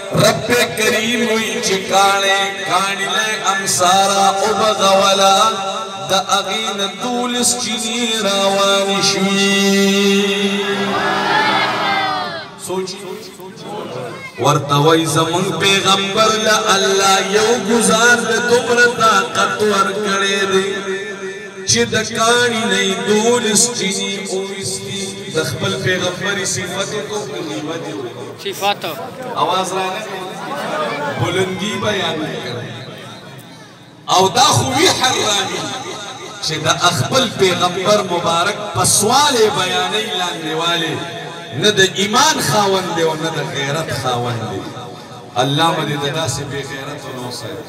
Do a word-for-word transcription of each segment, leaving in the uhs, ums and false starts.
رب کریم وی چکانے کانلے امسارا ابغولا دا اغین دولس چینی راوانی شوی سوچی ورطوی زمان پیغمبر لاللہ یو گزار دے دمر طاقت ورکڑے دے چی دکانی نئی دولس چینی اویستی دخبل پیغمبری صفتو کو قیمتی ہوئی صفتو آواز رانے بلندی بیان کرنے او دا خوی حرانی چی دا اخبل پیغمبر مبارک پسوالے بیانی لاندے والے نہ دا ایمان خاون دے و نہ دا غیرت خاون دے اللہ مدد دا سے بے غیرت و نو سائے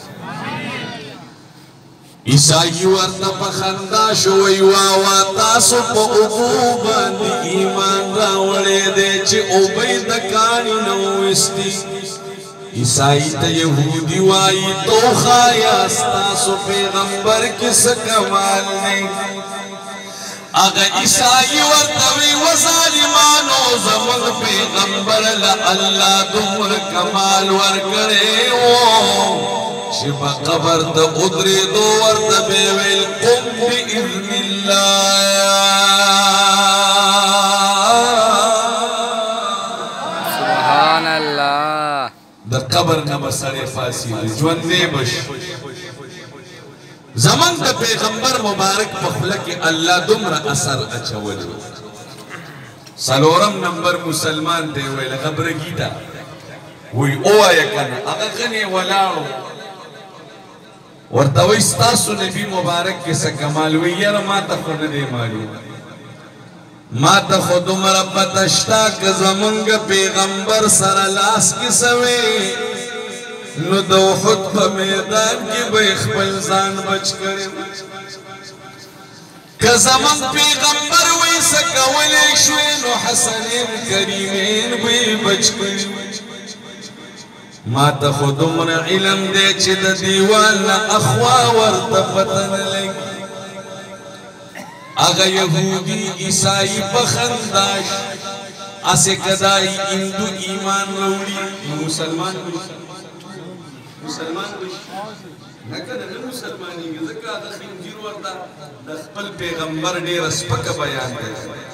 عیسائی ورطا پخندا شوئی واوا تاسو پا عقوبا دی ایمان راوڑے دے چے اوبئی دکانی نوستی عیسائی تا یہودی وائی تو خایاس تاسو پیغمبر کس کمال نے اگا عیسائی ورطوی و ظالمانو زمن پیغمبر لاللہ دمر کمال ورکڑے شبا قبر دا ادری دو ورد بیویل قم بی اذن اللہ سبحان اللہ دا قبر نبا سڑے فاسی جون دے بش زمان دا پیغمبر مبارک پخلک اللہ دمر اثر اچھوجو سلورم نمبر مسلمان دے ویل غبر گیتا وی او آیا کنا اگا غنی ولاو ورطوی استاسو نبی مبارک کسا کمالوی یر ما تا خود دے مالو ما تا خود مربت اشتاک زمانگ پیغمبر سرلاس کسوی نو دو خود پا میدان کی بیخ بلزان بچ کرے کہ زمان پیغمبر ویسا کولی شوی نو حسنین کریمین بی بچ کرے ما تا خود من علم دے چی دا دیوانا اخوا ورطا پتن لگ اگا یہودی عیسائی بخنداش اسے کدائی اندو ایمان روڑی مسلمان بشی مسلمان بشی نکن اگر مسلمانی گی ذکا دا خنجیر ورطا دا خپل پیغمبر دیر اسپک بیان دے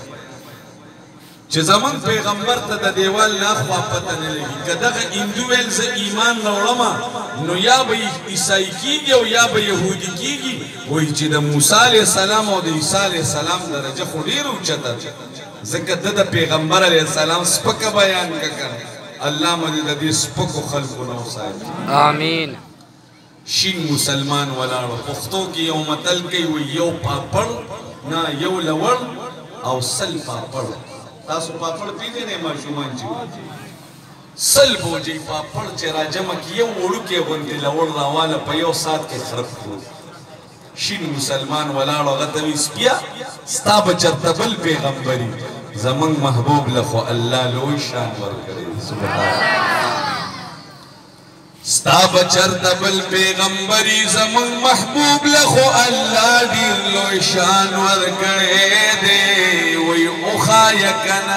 چه زمان پیغمبر تا دا دیوال ناخوا پتن لگی که دغا اندویل زا ایمان نورما نو یا با عیسائی کی گی و یا با یهودی کی گی وی چه دا موسیٰ علیہ السلام و دا عیسیٰ علیہ السلام درجہ خودیر اوچتا ذکر دا دا پیغمبر علیہ السلام سپک بیان ککر اللہ مدد دی سپک و خلق و نو صاحب آمین شین مسلمان ولاو پختو کی یو متل کی وی یو پاپڑ نا یو لور او سل پاپڑ تاسو پاپڑ پیدے نے ماشومان چی سل بوجی پاپڑ چی راجمک یو وڑو کے غندی لور راوالا پا یو سات کے خرب کرو شین مسلمان ولاړو غتوی سپیا ستا بچرتبل پیغمبری زمان محبوب لخو اللہ لوی شان ورکرے سبحان ستا بچرتبل پیغمبری زمان محبوب لخو اللہ دیر لوی شان ورکرے دے وی اخا یکنا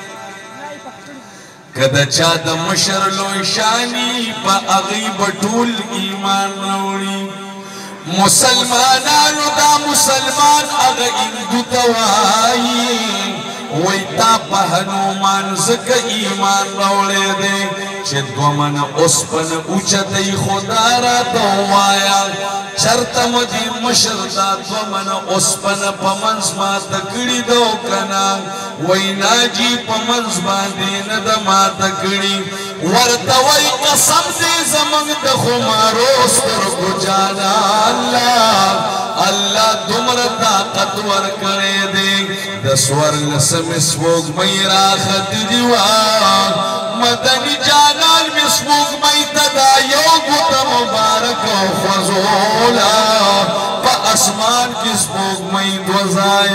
کدا چا دا مشر لوی شانی پا اغیب طول ایمان روڑی مسلمانانو دا مسلمان اغا اندو توائی ویتا پا ہنومان زکا ایمان روڑے دے چه دو من اسپن اوچتی خدا را دوایا چرتم دی مشر دا دو من اسپن پا منز ما تکڑی دو کنا وینا جی پا منز ما دین دا ما تکڑی ورطوی قسم دے زمان دا خماروستر کو جانا اللہ اللہ دمر طاقت ور کرے دے دسور لسم اسوگ میرا خط دیوا مدنی جانال مسوگ می تدا یوگو تا مبارک و خزولا پا اسمان کی سوگ می دوزائی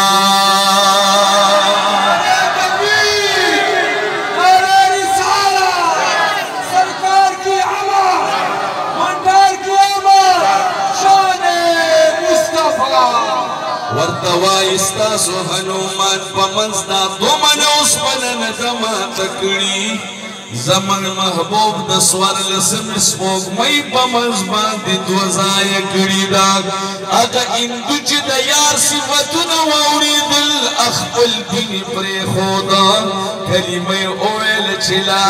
شوار ورطوائی استاسو حنومان پا منزدا دو من اسپن ندما تکڑی زمن محبوب د سوار لسم سپوک مئی پمز باندې دوزای کړی دا اګه اندو چې د یار صفاتونه واوریدل خپل دین پرې خدا کلمه اویل چې لا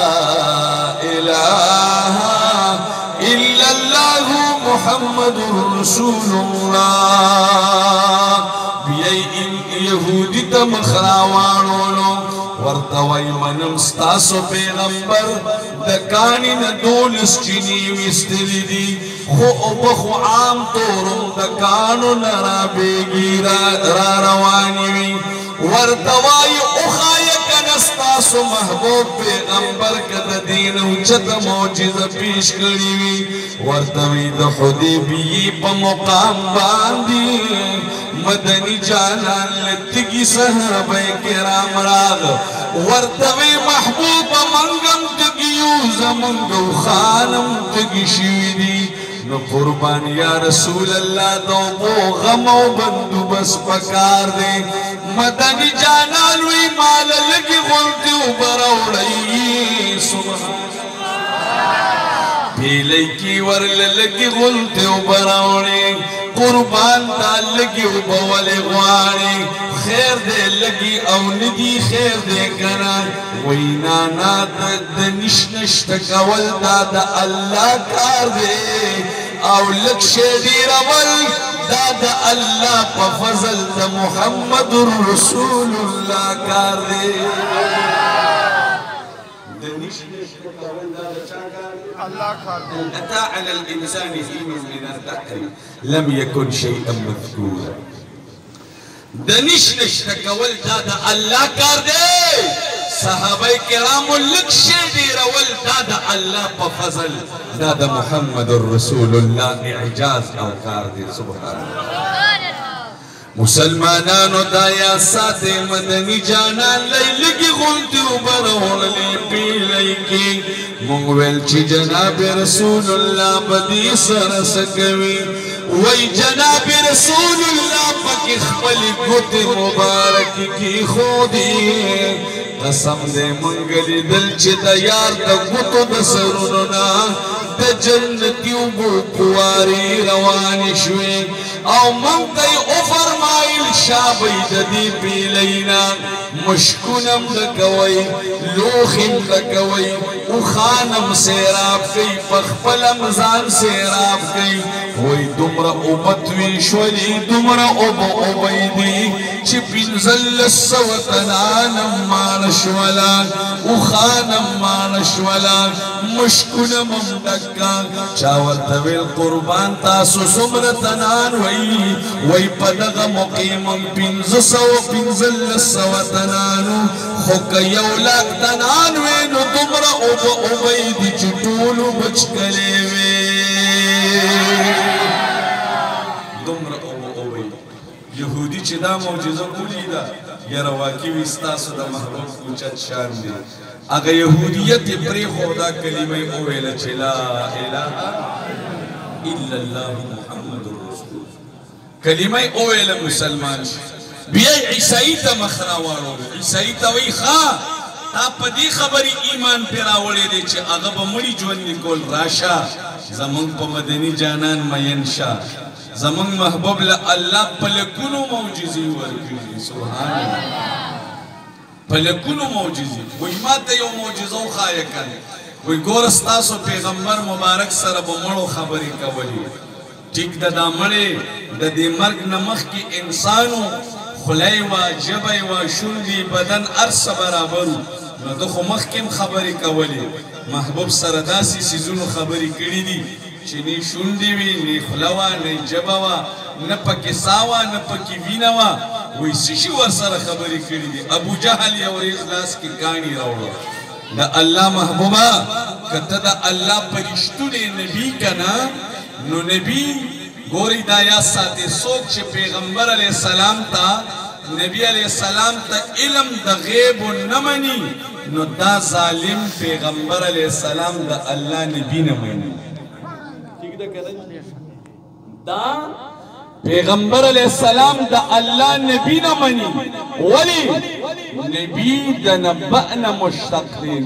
اله الا الله محمد رسول الله بیای یهودی ته مخراوانو ورتوی منم ستاسو پیغمبر دکانی ندولس چینی وستلی دی خو بخو عام طورم دکانو نرا بیگی را روانی وی ورتوی اخایک نستاسو محبوب پیغمبر کد دین اوچت موجز پیش کری وی ورتوی د حدیبی پا مقام باندی مدنی جانان لتگی صحابہ کرام راغ ورتوی محبوب منگم تگیو زمنگو خانم تگی شویدی نو قربان یا رسول اللہ دو بو غم و بندو بس پکار دے مدنی جانان وی مال لگی غلطی و براوڑی سبحان پیلی کی ورل لگی غلطی و براوڑی قربان تا لگی و بول غواری خیر دے لگی او ندی خیر دے کنا وینانا دا نشنشت کول دا دا اللہ کار دے او لگ شیدی رول دا دا اللہ پا فضل دا محمد رسول اللہ کار دے دا نشنشت کول دا دا چاکار أتى على الإنسان حين من الدهر لم يكن شيئا مذكورا دنش نشتكول دادا الله كار دي صحابه کرام لک شیدی رول دادا الله بفضل دادا محمد رسول الله اعجاز او کار دي سبحان الله مسلمانانو دایا ساتے مدنی جانان لئی لگی غلطی و برون لی پی لئی کی مونگویل چی جناب رسول اللہ بدی سرسکوی وی جناب رسول اللہ پاکی خپلی گت مبارک کی خودی قسم دے منگلی دل چی دا یار دا گتو دا سروننا دا جنتیو بو پواری روانی شوی او منگتی او فرمائل شابی دا دی پیلینا مشکنم دا کوئی لوخم دا کوئی او خانم سیراب کئی پخپلم زان سیراب کئی وی دمرا او بطوی شولی دمرا او با او بیدی چی پینزل سوطنانم مانشولا او خانم مانشولا مشکنم دکا چاور طویل قربان تاسو سمرتنان وی وی پدغ مقیمم پینز سو پینزل سوطنانو خوک یولاک تنان وینو دمرا او با او بیدی چی طولو بچ کلیوی دمرا او با او بیدی یهودی چی دا موجزه کولی دا یرا واقعی استاسو دا محبوب کوچت شان دی اگه یهودیت پری خدا کلمه اویل چی لا الہ الا اللہ محمد رسول کلمه اویل مسلمان بیای عیسائی تا مخراوارو عیسائی تا وی خواه تا پا دی خبری ایمان پیراولی دی چه اگه با مڑی جون نکول راشا زمان پا مدنی جانان مینشا زمان محبوب لاللہ پلکونو موجزی ورکوزی سبحان اللہ پلکونو موجزی وی ما تا یو موجزو خواهی کن وی گورستاسو پیغمبر مبارک سر بمڑو خبری کولی ٹھیک دا دا مڑے دا دی مرگ نمخ کی انسانو خلائی و جبائی و شندی بدن ارس برابرو نو دخو مخ کم خبری کولی محبوب سرداسی سیزونو خبری کری دی چی نی شندی وی نی خلاوا نی جباوا نپکی ساوا نپکی وینوا وی سشی ور سر خبری کری دی ابو جہل یور اخلاص کی کانی روڑا دا اللہ محبوبا کتا دا اللہ پرشتو نے نبی کنا نو نبی گوری دایا ساتے سوک چھ پیغمبر علیہ السلام تا نبی علیہ السلام تا علم دا غیب و نمانی نو دا ظالم پیغمبر علیہ السلام دا اللہ نبی نمانی دا پیغمبر علیہ السلام دا اللہ نبی نمانی ولی نبی دا نبأنا مشتق دین